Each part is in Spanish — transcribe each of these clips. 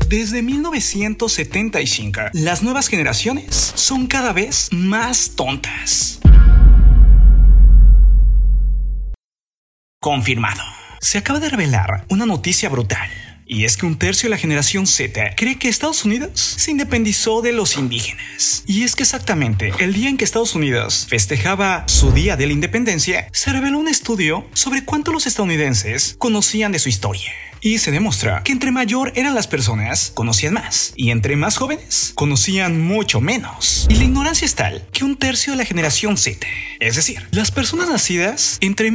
Desde 1975, las nuevas generaciones son cada vez más tontas. Confirmado. Se acaba de revelar una noticia brutal. Y es que un tercio de la generación Z cree que Estados Unidos se independizó de los indígenas. Y es que exactamente el día en que Estados Unidos festejaba su Día de la Independencia, se reveló un estudio sobre cuánto los estadounidenses conocían de su historia. Y se demuestra que entre mayor eran las personas, conocían más. Y entre más jóvenes, conocían mucho menos. Y la ignorancia es tal que un tercio de la generación Z, es decir, las personas nacidas entre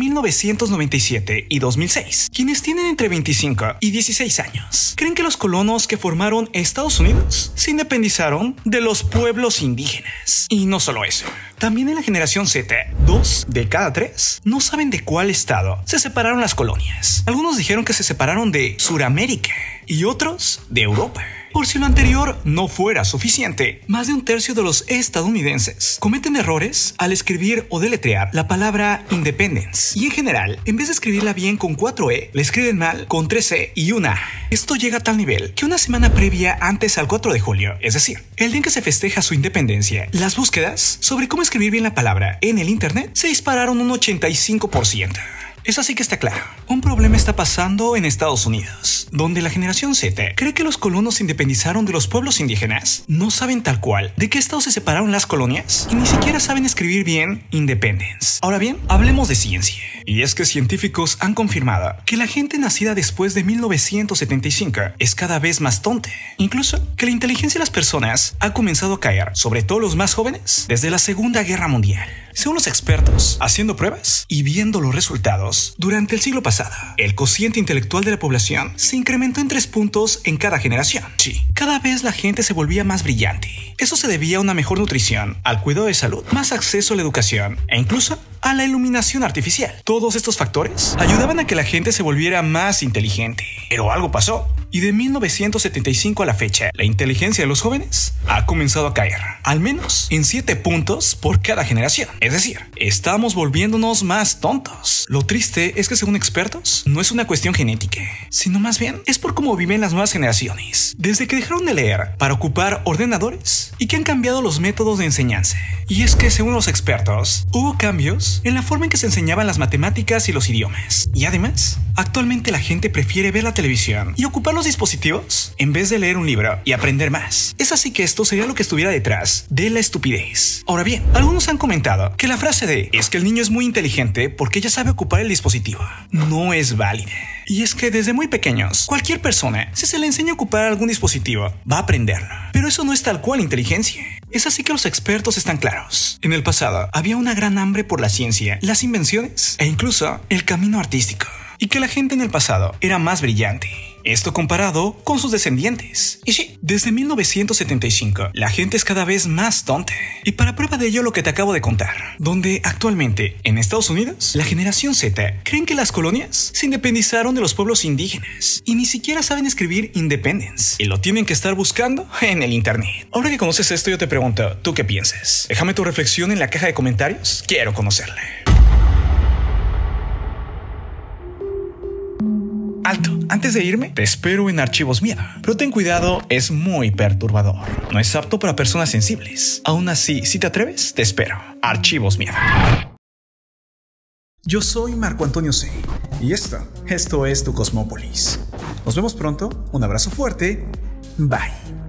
1997 y 2006, quienes tienen entre 25 y 16 años, creen que los colonos que formaron Estados Unidos se independizaron de los pueblos indígenas. Y no solo eso. También en la generación Z, 2 de cada 3 no saben de cuál estado se separaron las colonias. Algunos dijeron que se separaron de Suramérica y otros de Europa. Por si lo anterior no fuera suficiente, más de un tercio de los estadounidenses cometen errores al escribir o deletrear la palabra independence. Y en general, en vez de escribirla bien con 4E, la escriben mal con 3E y una A. Esto llega a tal nivel que una semana previa antes al 4 de julio, es decir, el día en que se festeja su independencia, las búsquedas sobre cómo escribir bien la palabra en el internet se dispararon un 85%. Es así que está claro, un problema está pasando en Estados Unidos, donde la generación Z cree que los colonos se independizaron de los pueblos indígenas, no saben tal cual de qué estado se separaron las colonias y ni siquiera saben escribir bien independence. Ahora bien, hablemos de ciencia. Y es que científicos han confirmado que la gente nacida después de 1975 es cada vez más tonta. Incluso que la inteligencia de las personas ha comenzado a caer, sobre todo los más jóvenes, desde la Segunda Guerra Mundial. Según los expertos, haciendo pruebas y viendo los resultados, durante el siglo pasado, el cociente intelectual de la población se incrementó en 3 puntos en cada generación. Sí, cada vez la gente se volvía más brillante. Eso se debía a una mejor nutrición, al cuidado de salud, más acceso a la educación e incluso a la iluminación artificial. Todos estos factores ayudaban a que la gente se volviera más inteligente. Pero algo pasó. Y de 1975 a la fecha, la inteligencia de los jóvenes ha comenzado a caer, al menos en 7 puntos por cada generación. Es decir, estamos volviéndonos más tontos. Lo triste es que según expertos, no es una cuestión genética, sino más bien es por cómo viven las nuevas generaciones, desde que dejaron de leer para ocupar ordenadores y que han cambiado los métodos de enseñanza. Y es que según los expertos, hubo cambios en la forma en que se enseñaban las matemáticas y los idiomas. Y además, actualmente la gente prefiere ver la televisión y ocupar los dispositivos en vez de leer un libro y aprender más. Es así que esto sería lo que estuviera detrás de la estupidez. Ahora bien, algunos han comentado que la frase de "es que el niño es muy inteligente porque ya sabe ocupar el dispositivo" no es válida. Y es que desde muy pequeños, cualquier persona, si se le enseña a ocupar algún dispositivo, va a aprenderlo. Pero eso no es tal cual inteligencia. Es así que los expertos están claros. En el pasado, había una gran hambre por la ciencia, las invenciones e incluso el camino artístico. Y que la gente en el pasado era más brillante. Esto comparado con sus descendientes. Y sí, desde 1975, la gente es cada vez más tonta. Y para prueba de ello lo que te acabo de contar, donde actualmente, en Estados Unidos, la generación Z creen que las colonias se independizaron de los pueblos indígenas y ni siquiera saben escribir independence y lo tienen que estar buscando en el internet. Ahora que conoces esto, yo te pregunto, ¿tú qué piensas? Déjame tu reflexión en la caja de comentarios, quiero conocerla. Alto, antes de irme, te espero en Archivos Miedo. Pero ten cuidado, es muy perturbador. No es apto para personas sensibles. Aún así, si te atreves, te espero. Archivos Miedo. Yo soy Marco Antonio C. Y esto es tu Cosmópolis. Nos vemos pronto, un abrazo fuerte, bye.